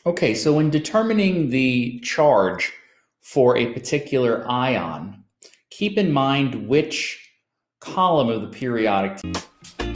Okay, so when determining the charge for a particular ion, keep in mind which column of the periodic table